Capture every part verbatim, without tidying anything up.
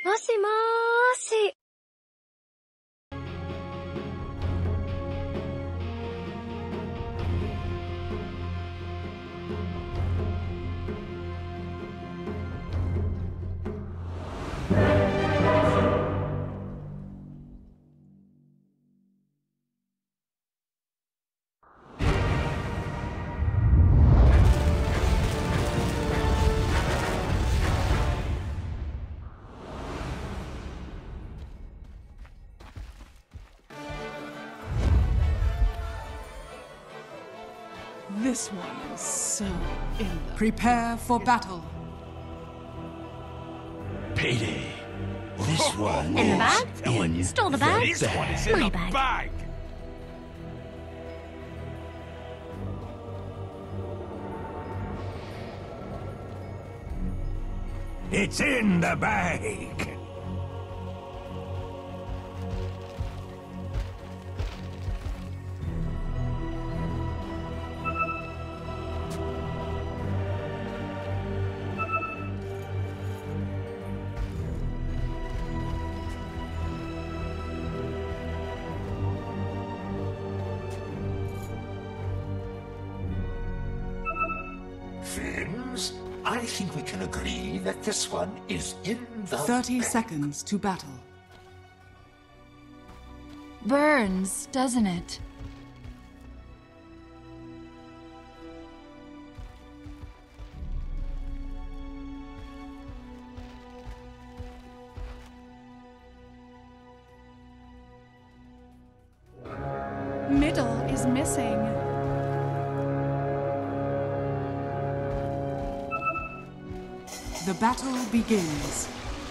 もしもーし。 This one is so in the... Prepare for battle. Payday. This one In the is bag? in Stole the bag? This one is in My the bag. bag. It's in the bag. Friends, I think we can agree that this one is in the... Thirty seconds to battle. Burns, doesn't it? Middle is missing. The battle begins.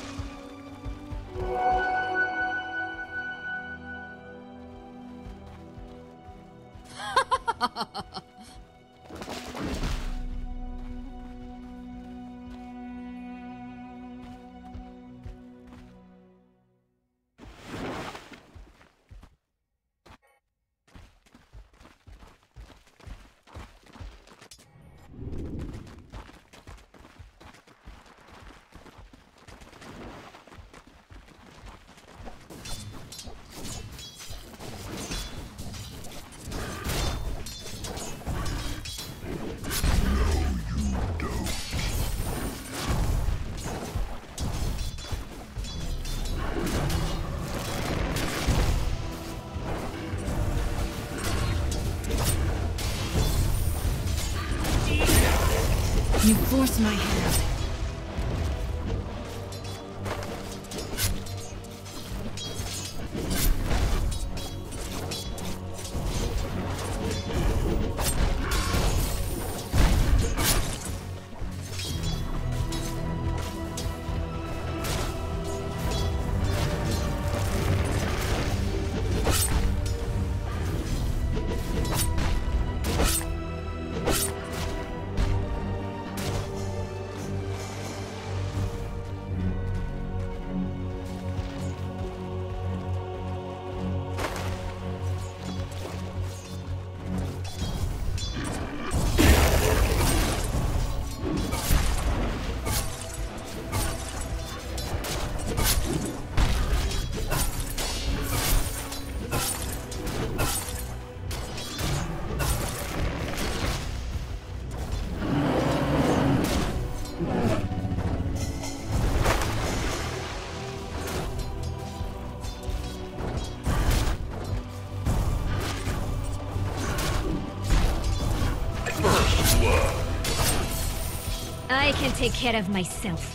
You forced my hand. I can take care of myself.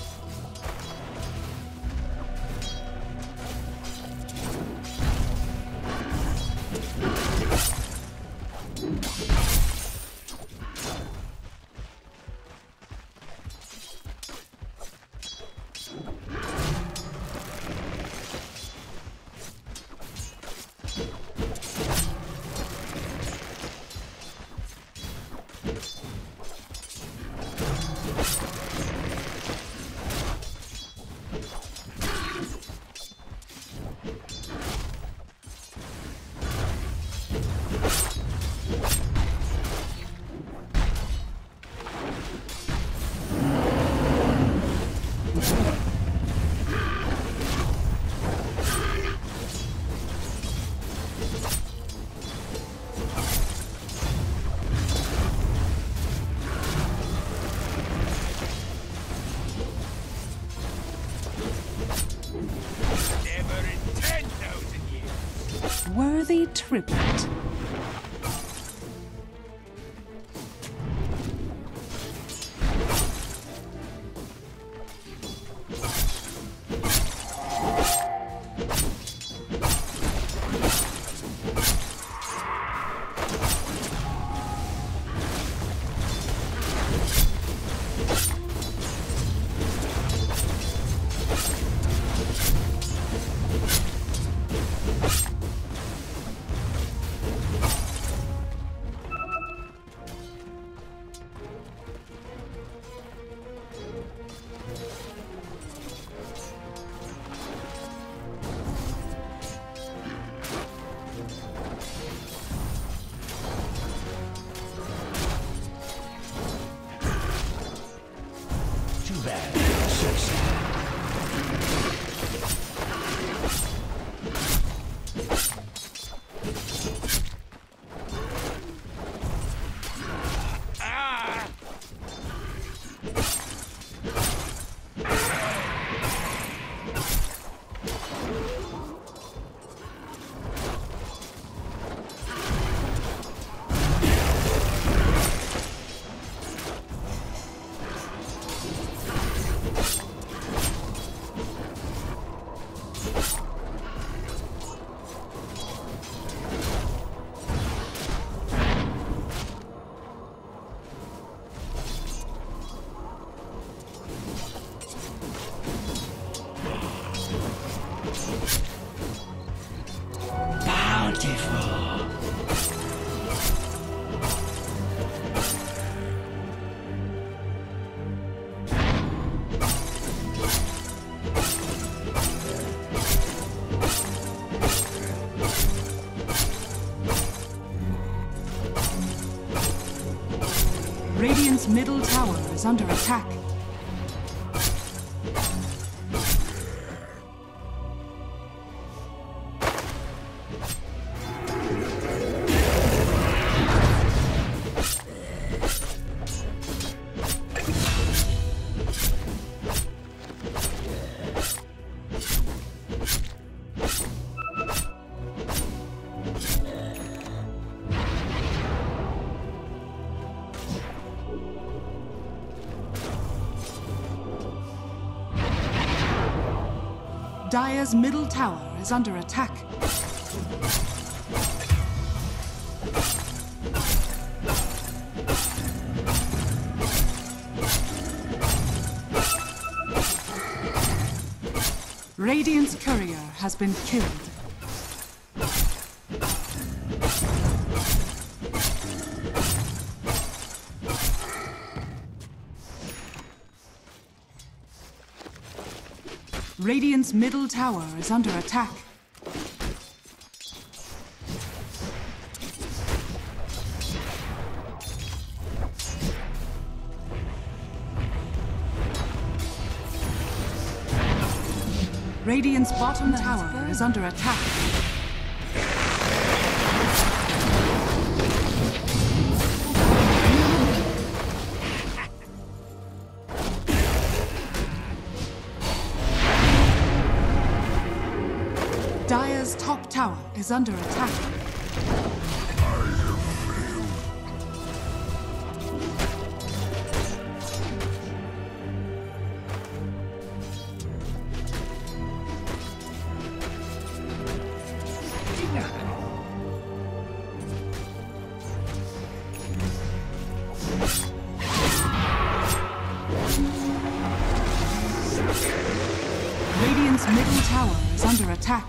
worthy tribute. Radiant's middle tower is under attack. Dire's middle tower is under attack. Radiant's courier has been killed. Radiant's middle tower is under attack. Radiant's bottom tower is under attack. Dire's top tower is under attack. Radiant's middle tower is under attack.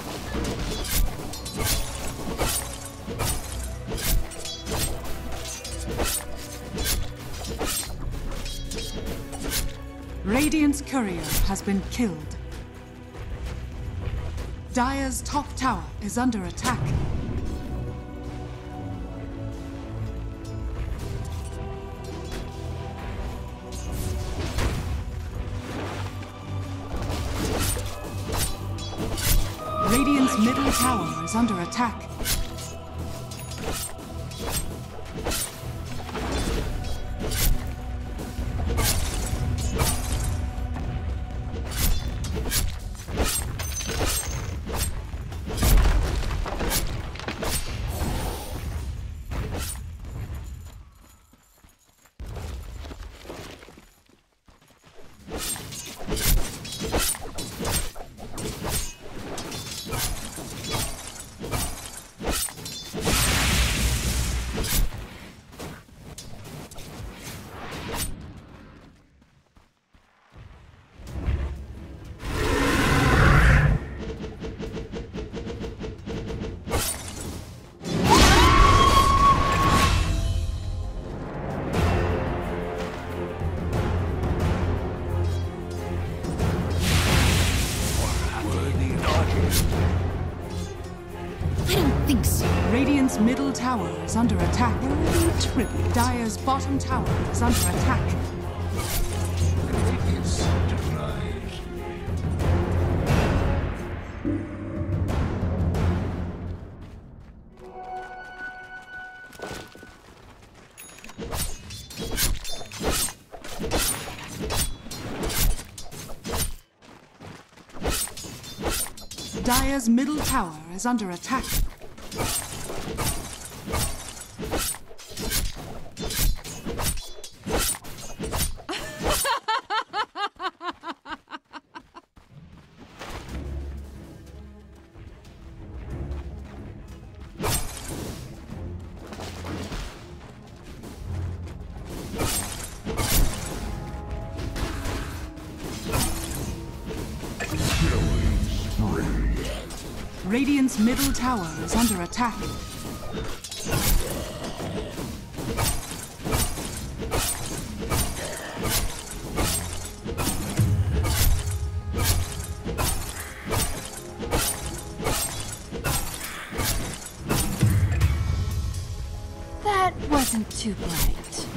Radiant's courier has been killed. Dire's top tower is under attack. Radiant's middle tower is under attack. Radiant's middle tower is under attack. Tribute. Dire's bottom tower is under attack. Radiance denied. Dire's middle tower is under attack. Radiant's middle tower is under attack. That wasn't too bright.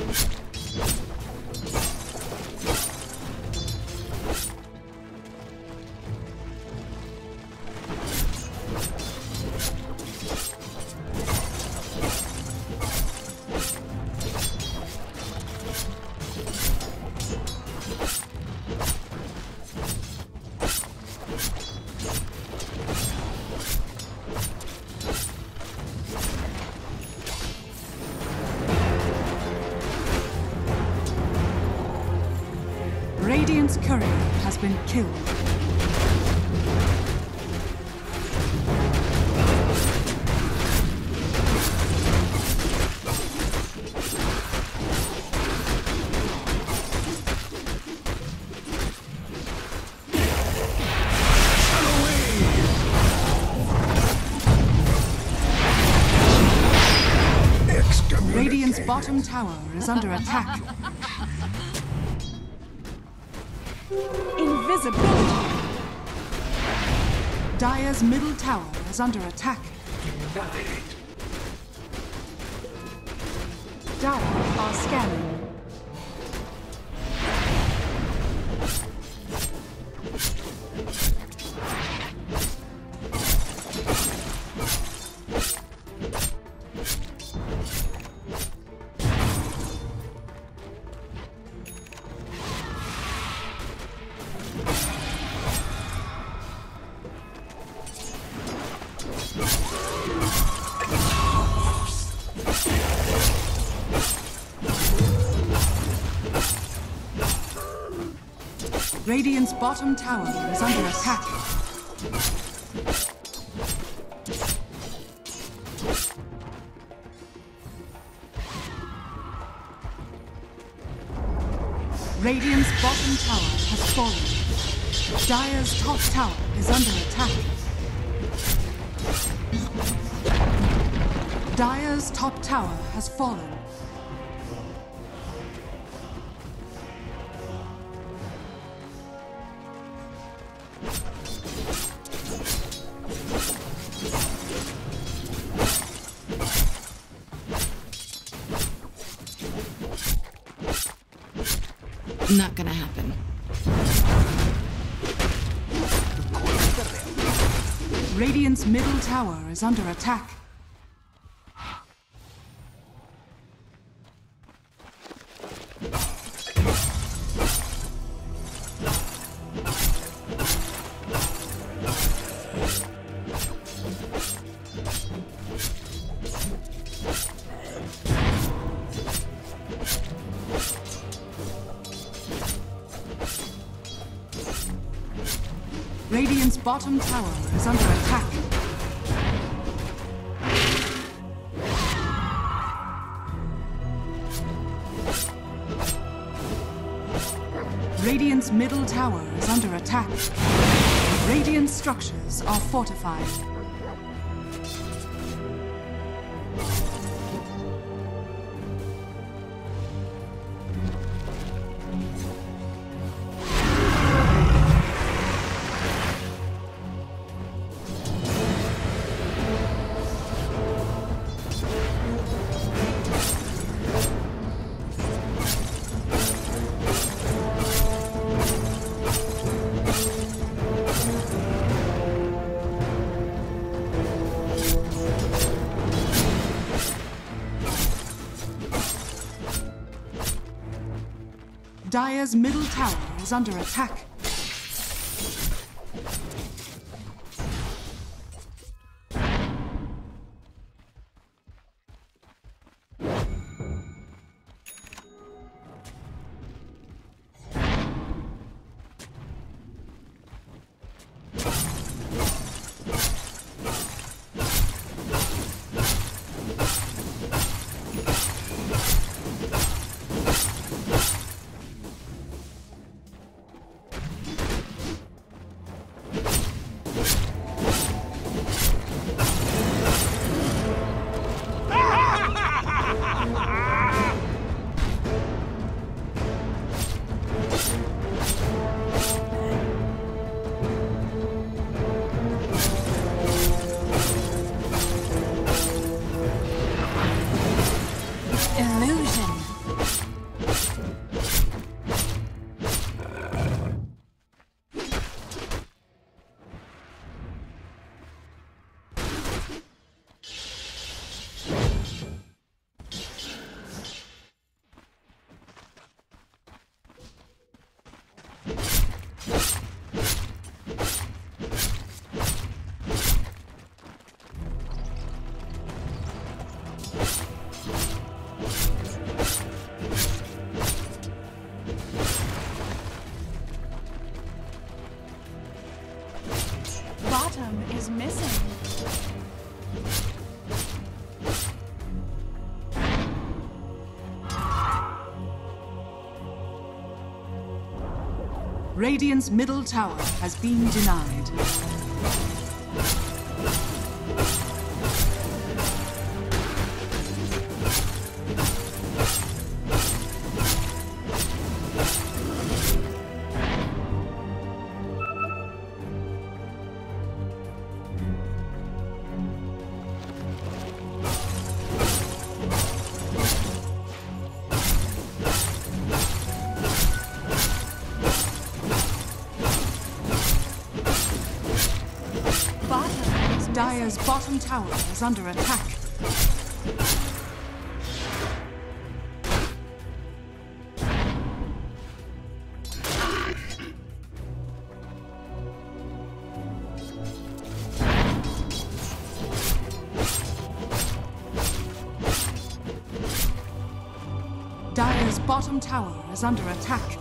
Radiant's courier has been killed. Radiant's bottom tower is under attack. Invisibility! Dire's middle tower is under attack. Dire are scanning. Radiant's bottom tower is under attack. Radiant's bottom tower has fallen. Dire's top tower is under attack. Dire's top tower has fallen. Not gonna happen. Radiant's middle tower is under attack. Radiant's bottom tower is under attack. Radiant's middle tower is under attack. Radiant structures are fortified. Dire's middle tower is under attack. Bottom is missing. Radiant's middle tower has been denied. Dire's bottom tower is under attack. Dire's bottom tower is under attack.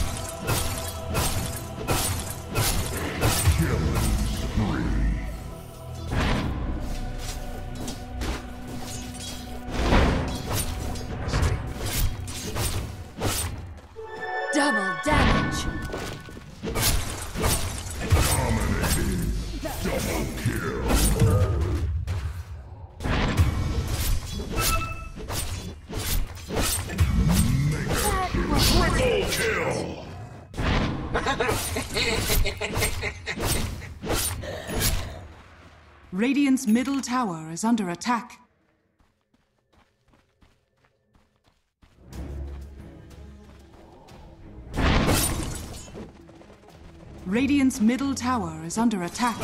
Double damage. Dominating. Double kill. Triple kill. Radiant's middle tower is under attack. Radiant's middle tower is under attack.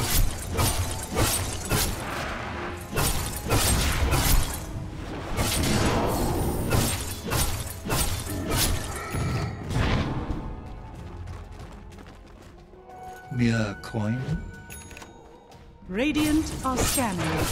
Mere coin? Radiant are scanning.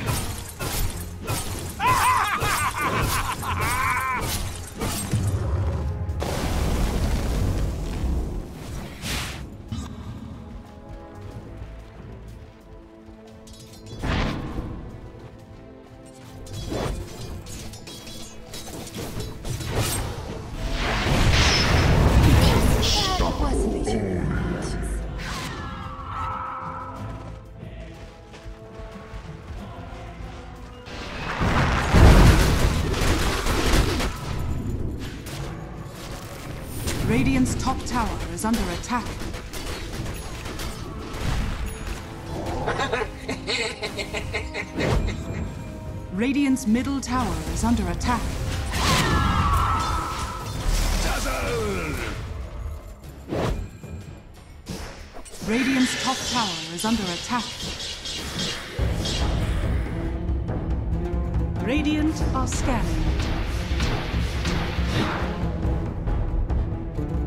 Radiant's top tower is under attack. Radiant's middle tower is under attack. Dazzle! Radiant's top tower is under attack. Radiant are scanning.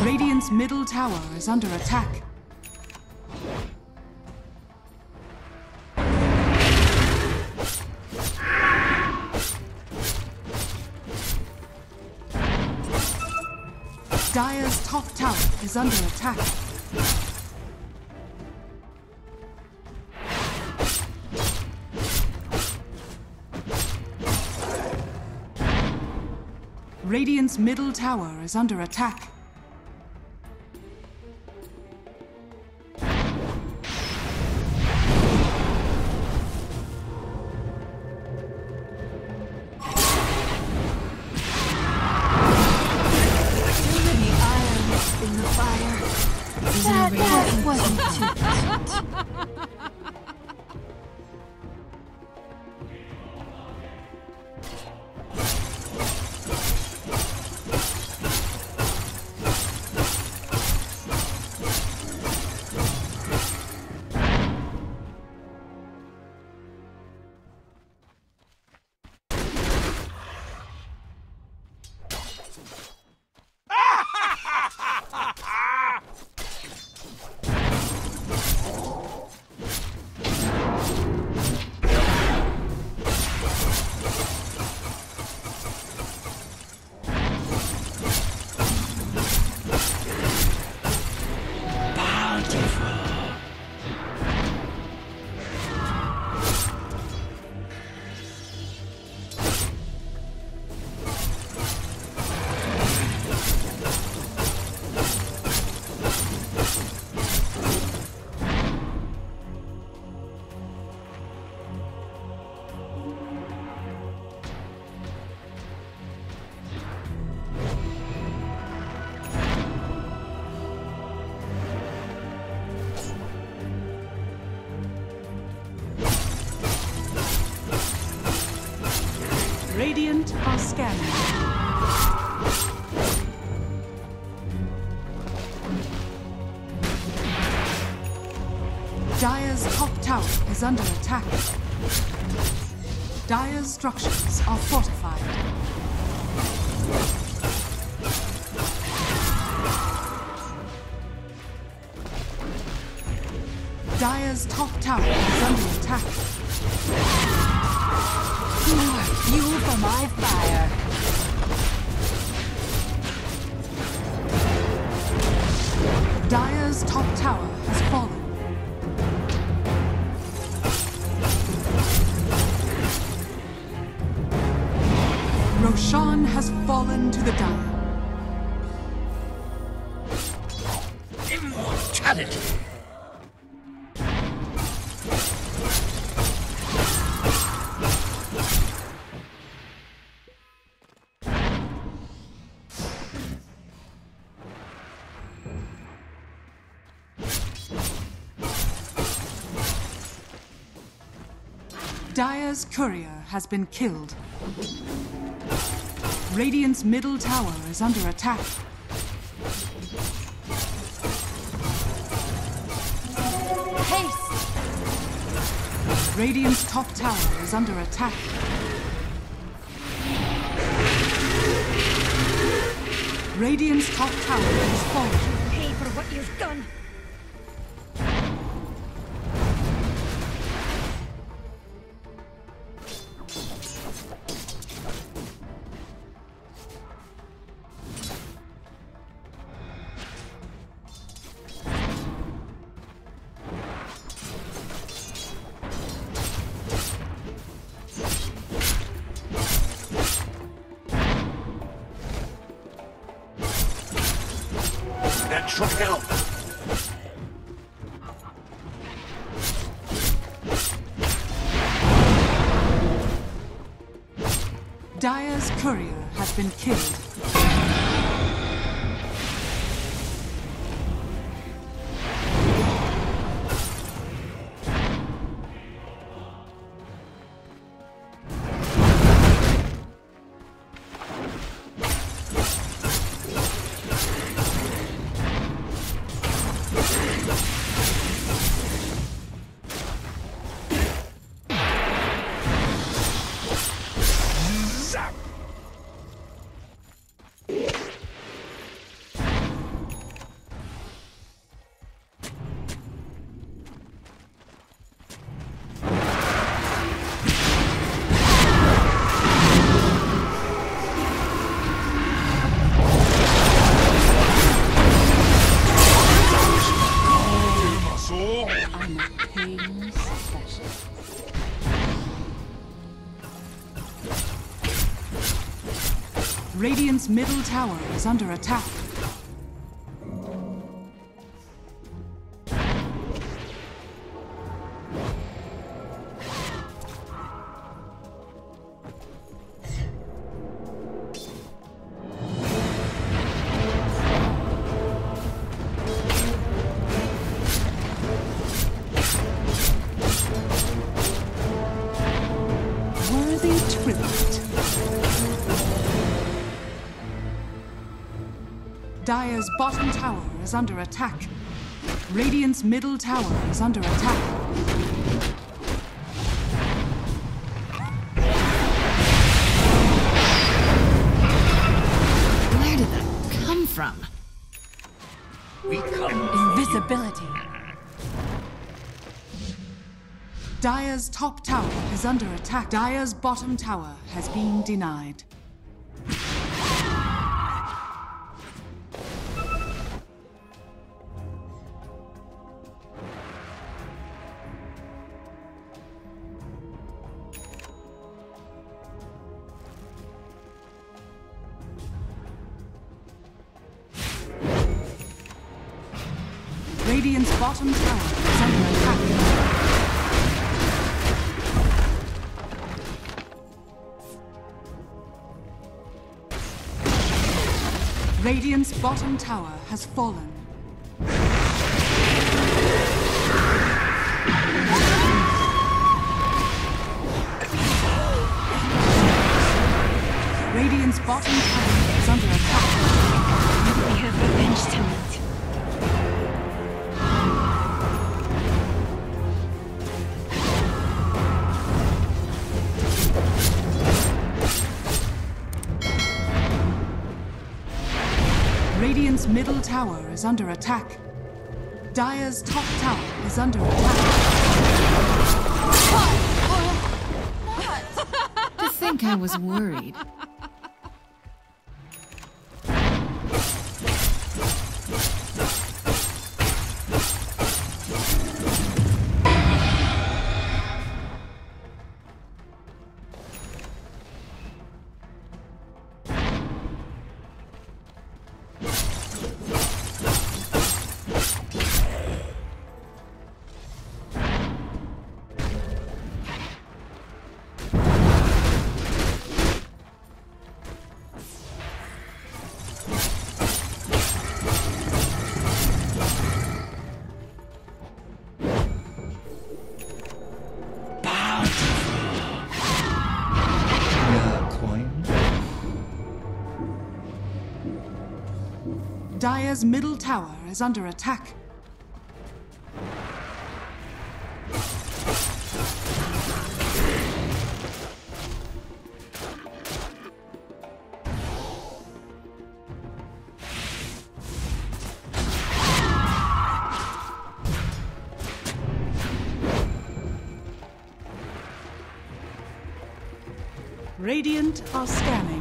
Radiant's middle tower is under attack. Dire's top tower is under attack. Radiant's middle tower is under attack. That, that wasn't too bad. Radiant are scanning. Dire's top tower is under attack. Dire's structures are fortified. Dire's top tower is under attack. More fuel for my fire. Dire's top tower has fallen. Roshan has fallen to the Dire. Immortality! Dire's courier has been killed. Radiant's middle tower is under attack. Haste! Radiant's top tower is under attack. Radiant's top tower has fallen. Pay for what you've done. Natural help! Dire's courier has been killed. Radiant's middle tower is under attack. Dire's bottom tower is under attack. Radiant's middle tower is under attack. Where did that come from? We come. Invisibility. Dire's top tower is under attack. Dire's bottom tower has been denied. Radiant's bottom tower is under attack. Radiant's bottom tower has fallen. Radiant's bottom tower is under attack. We have revenge to meet. Radiant's middle tower is under attack. Dire's top tower is under attack. To think I was worried. Dire's middle tower is under attack. Radiant are scanning.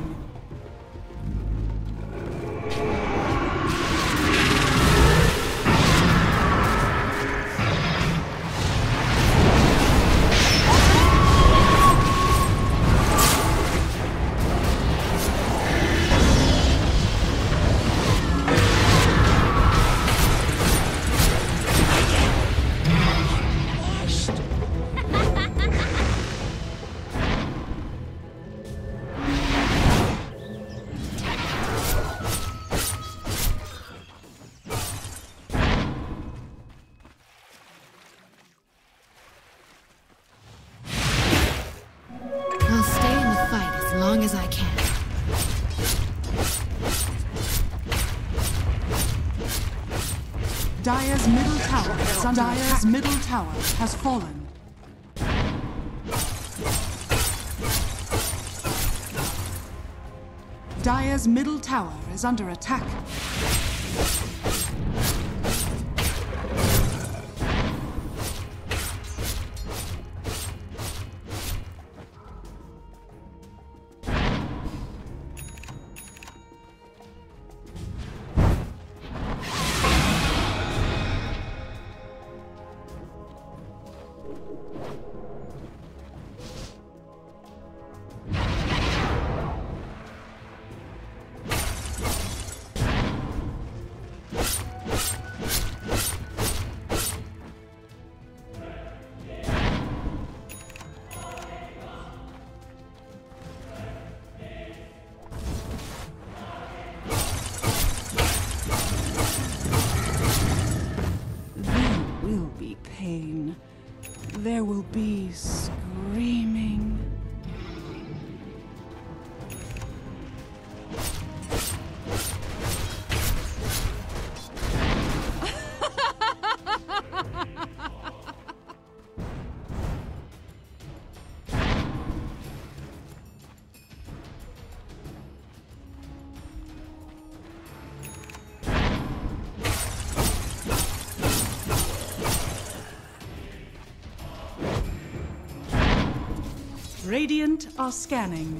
As I can. Dire's middle tower is under Dire's attack. middle tower has fallen. Dire's middle tower is under attack. Radiant are scanning.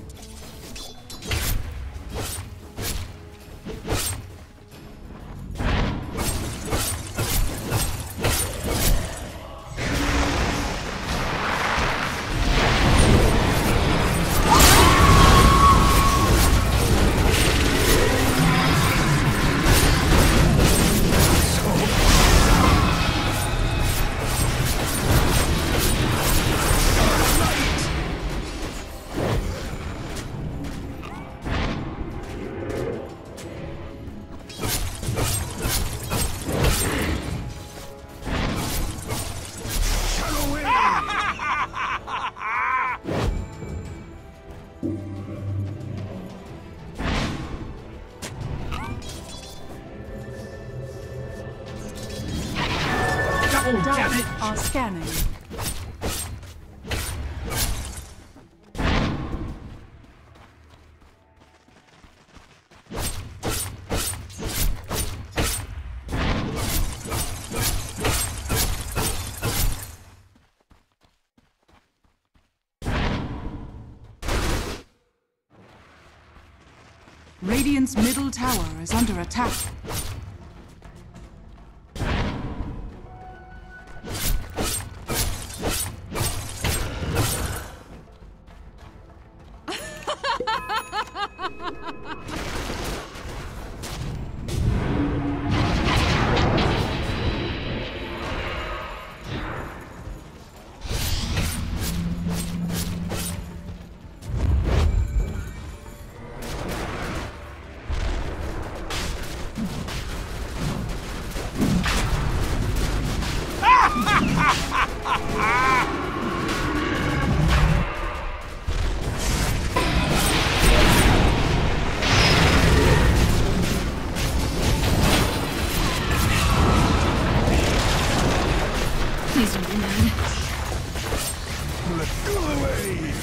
Dire are scanning. Radiant's middle tower is under attack. Please don't be mad. Go away!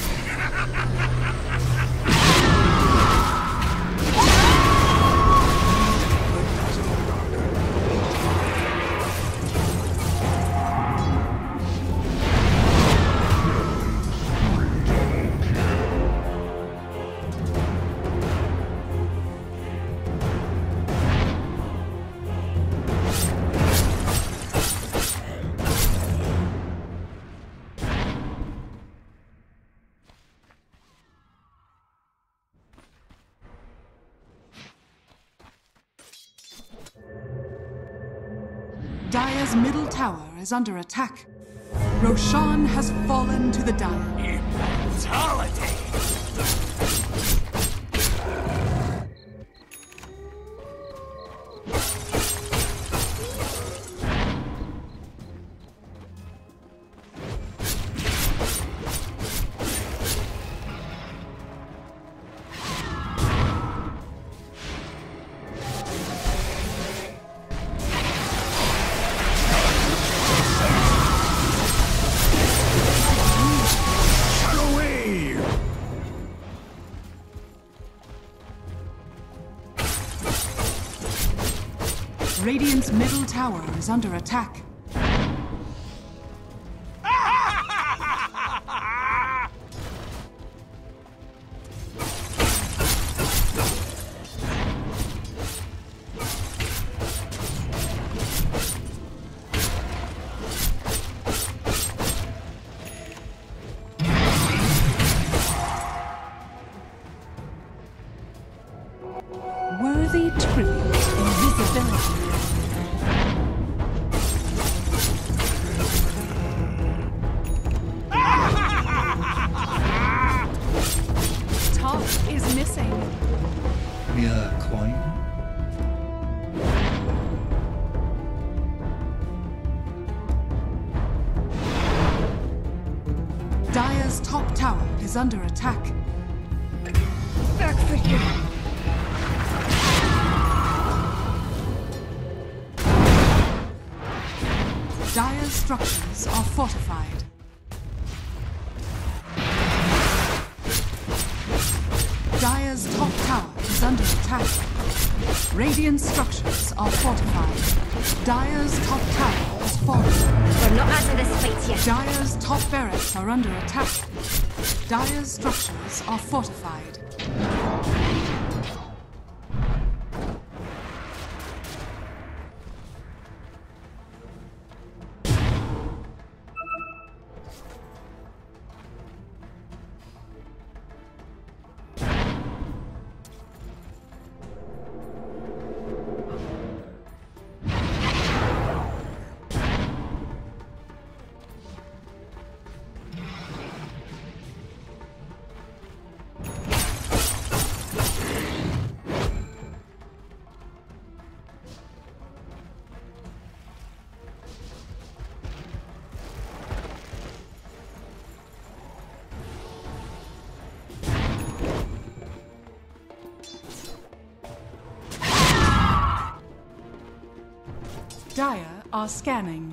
Dire's middle tower is under attack. Roshan has fallen to the Dire. Immortality! Radiant's middle tower is under attack. Worthy tribute, invisibility. Top is missing. Mere coin? Dire's top tower is under attack. Back for you. Dire's structures are fortified. Dire's top tower is under attack. Radiant structures are fortified. Dire's top tower has fallen. We're not out of this fight yet. Dire's top barracks are under attack. Dire's structures are fortified. Dire are scanning.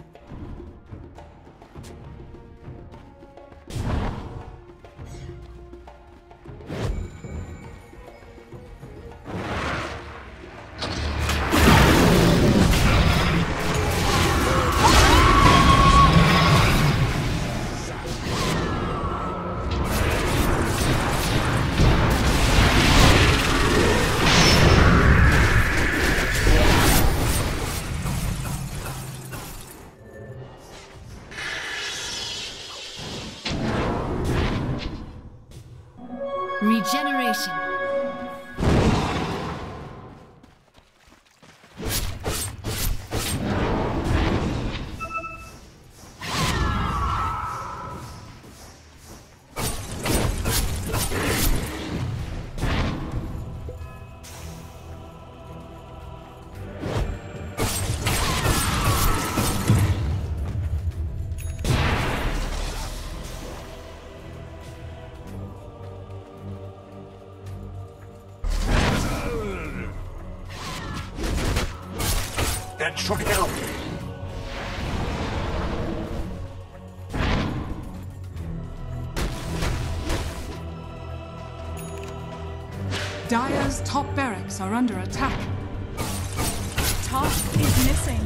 Regeneration. That should help. Dire's top barracks are under attack. Top is missing.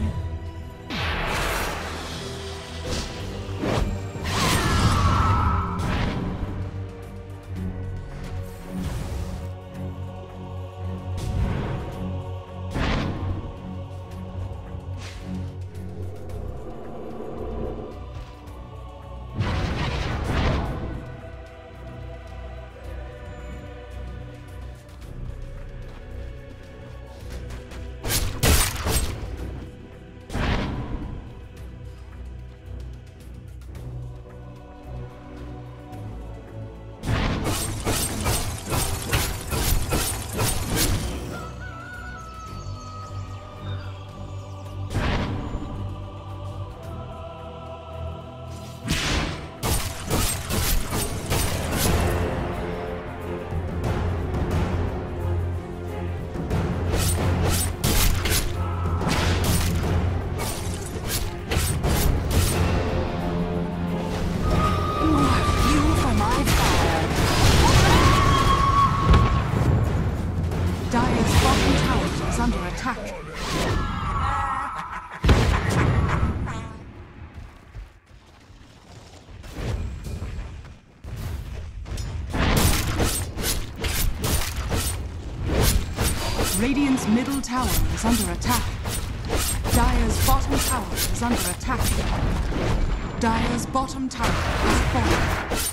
Radiant's middle tower is under attack. Dire's bottom tower is under attack. Dire's bottom tower has fallen.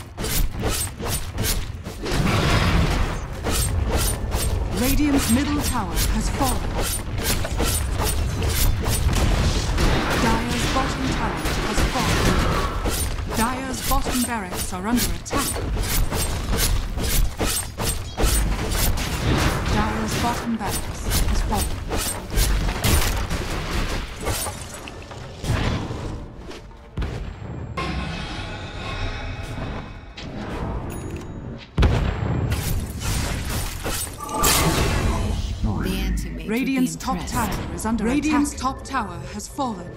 Radiant's middle tower has fallen. Dire's bottom tower has fallen. Dire's bottom barracks are under attack. Dire's bottom barracks has fallen. The Anti-Mage Radiant's would be top impressed. tower is under Radiant's attack. top tower has fallen.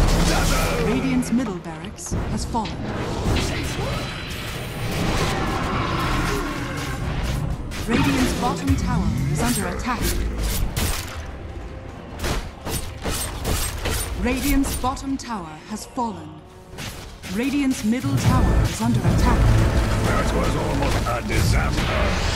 Radiant's middle barracks has fallen. Radiant's bottom tower is under attack. Radiant's bottom tower has fallen. Radiant's middle tower is under attack. That was almost a disaster.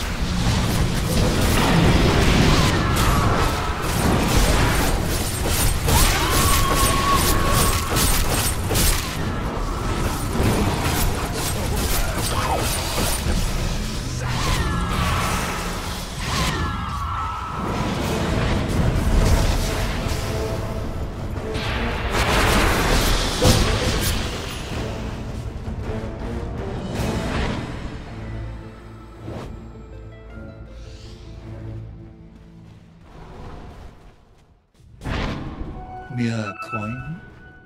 Mere coin.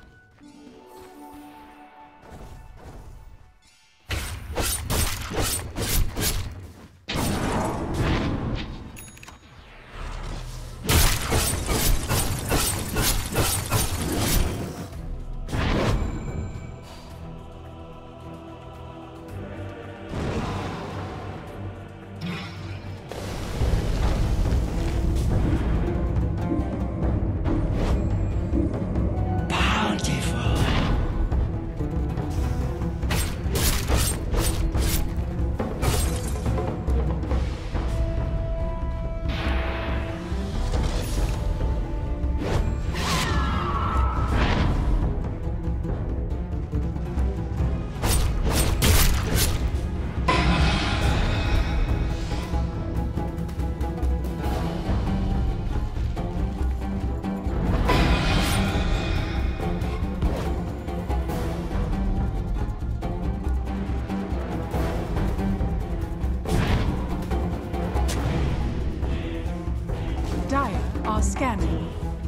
Scanning.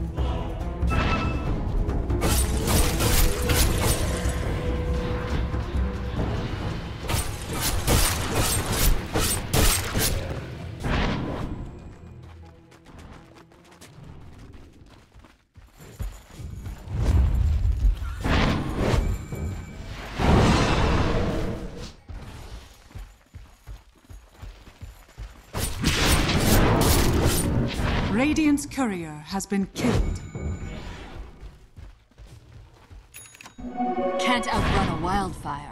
Radiant's courier has been killed. Can't outrun a wildfire.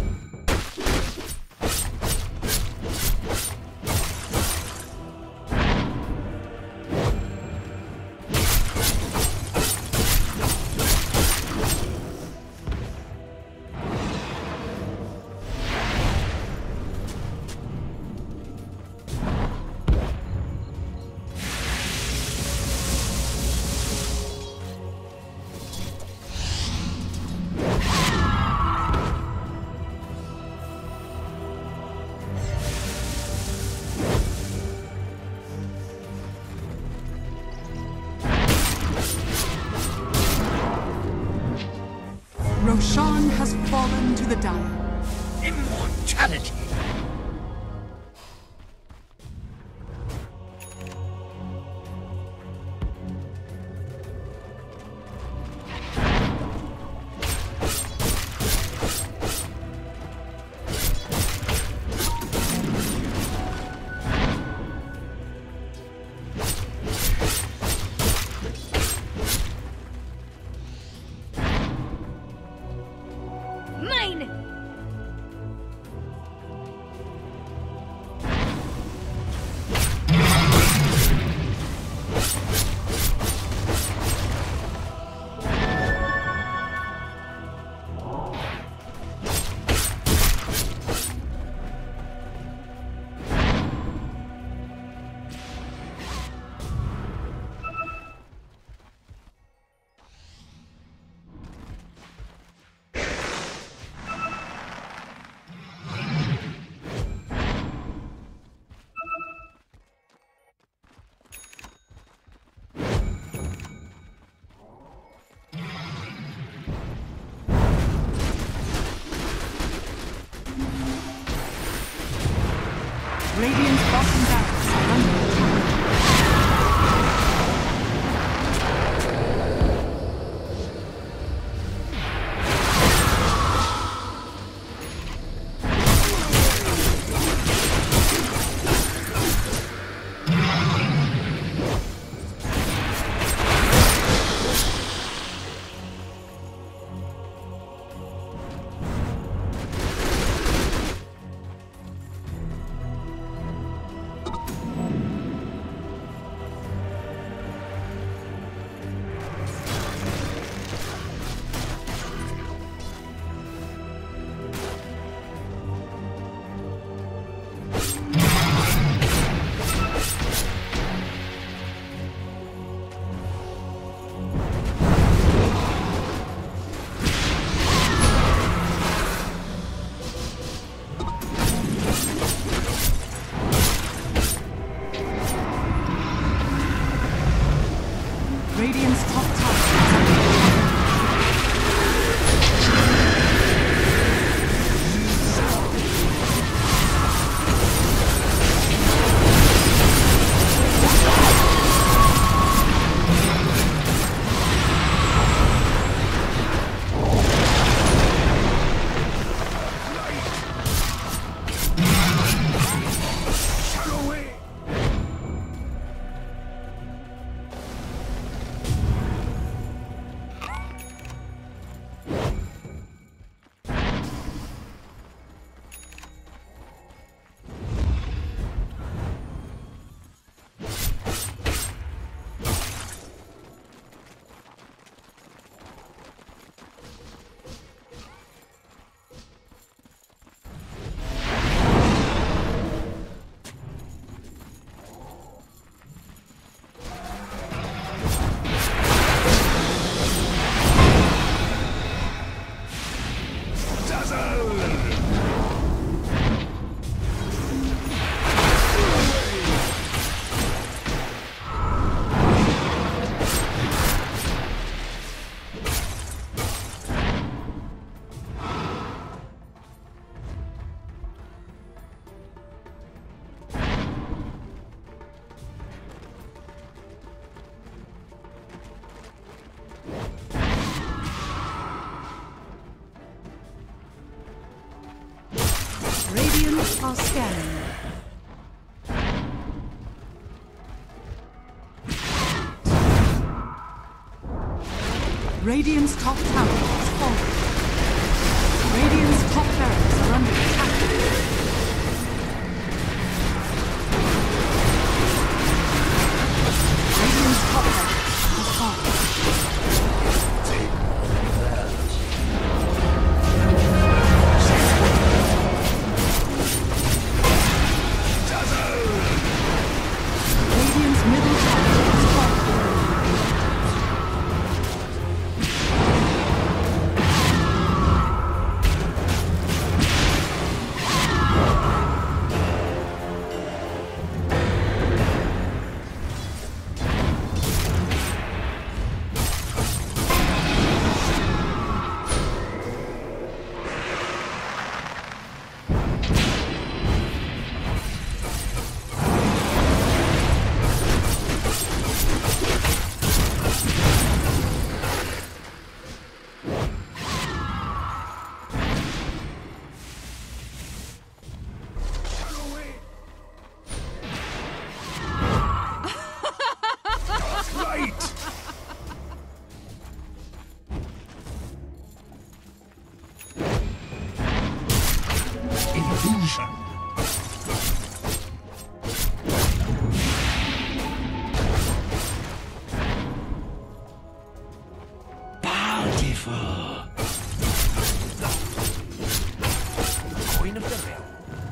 Roshan has fallen to the Dire. Immortality! Radiant's bottom barracks are under I'll scan you. Radiant's top tower has fallen. Radiant's top barracks are under attack. Radiant's top barracks has fallen. Radiant's middle tower has fallen. Queen of the realm.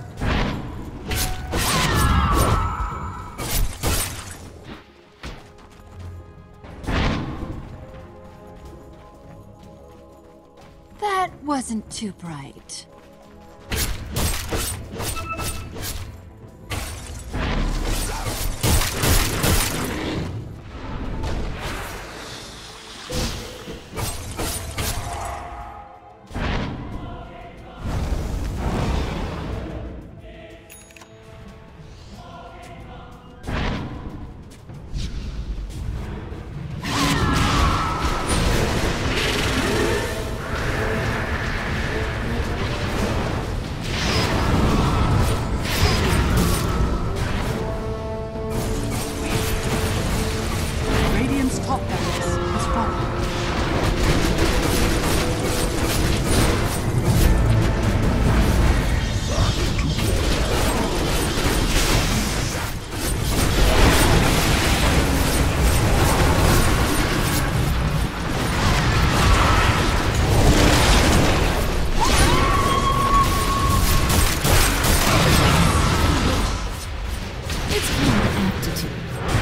That wasn't too bright. Top barracks has fallen. It's called aptitude.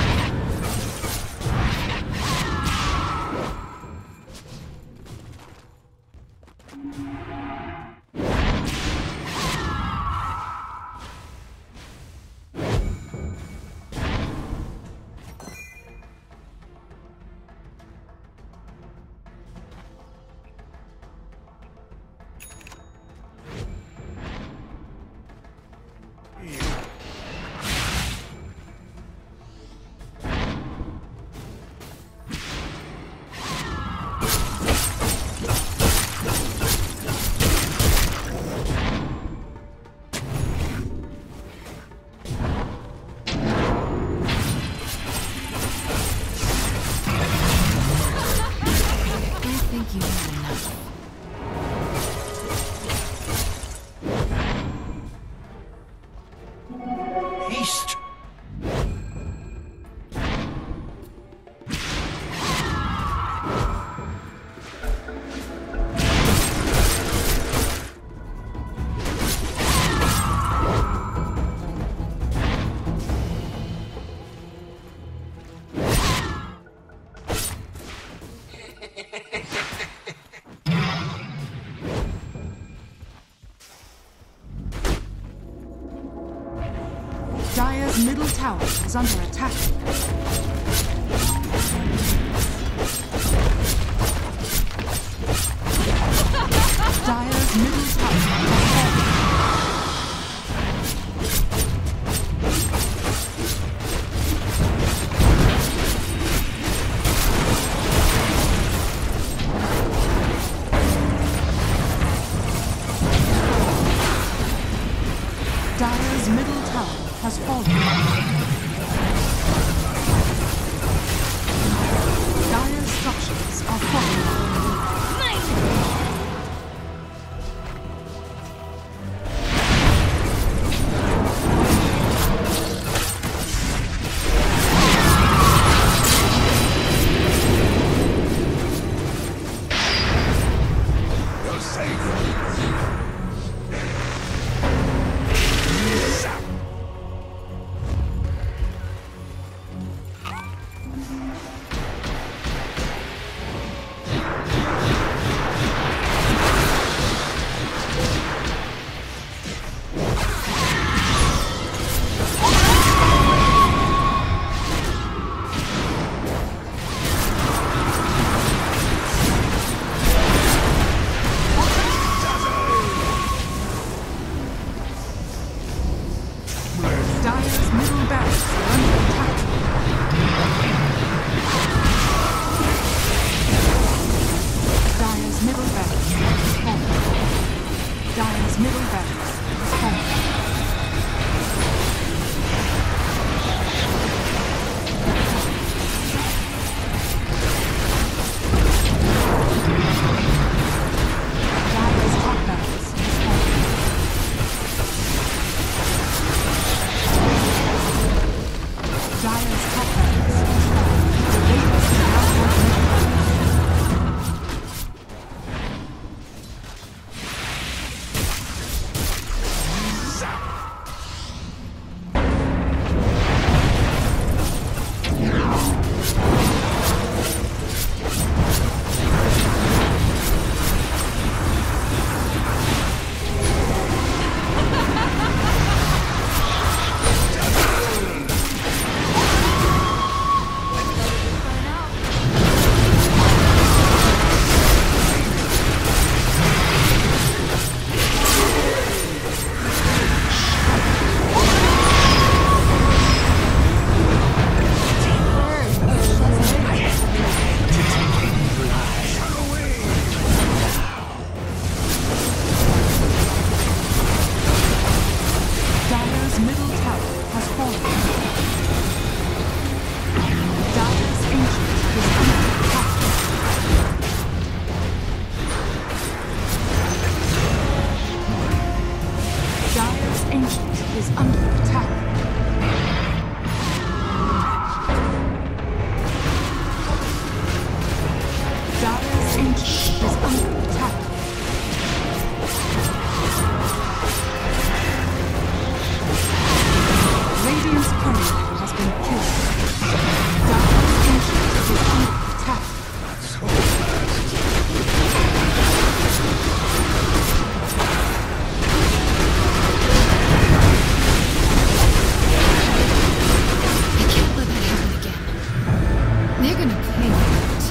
Haste! Dire's middle tower is under attack. Dire's middle tower has fallen. Dire's middle tower has fallen. Dire's structures are falling. Dire's middle barracks are under attack. Dire's middle barracks has fallen. Dire's middle barracks has fallen. Dire's top barracks has fallen. Dire's top barracks has fallen. The Raiders can now hold middle. Is under attack. Dire's ancient is under attack. Radiant's courier has been killed. Dire's ancient is under attack. They're gonna pay for it.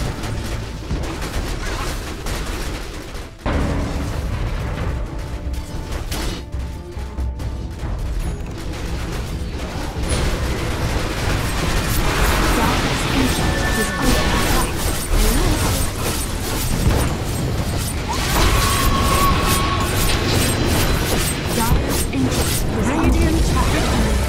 Dire's ancient is under attack. Dire's ancient is radiant victory.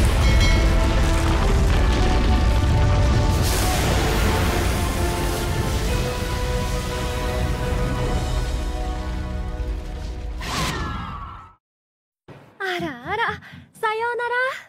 あらあら、さようなら。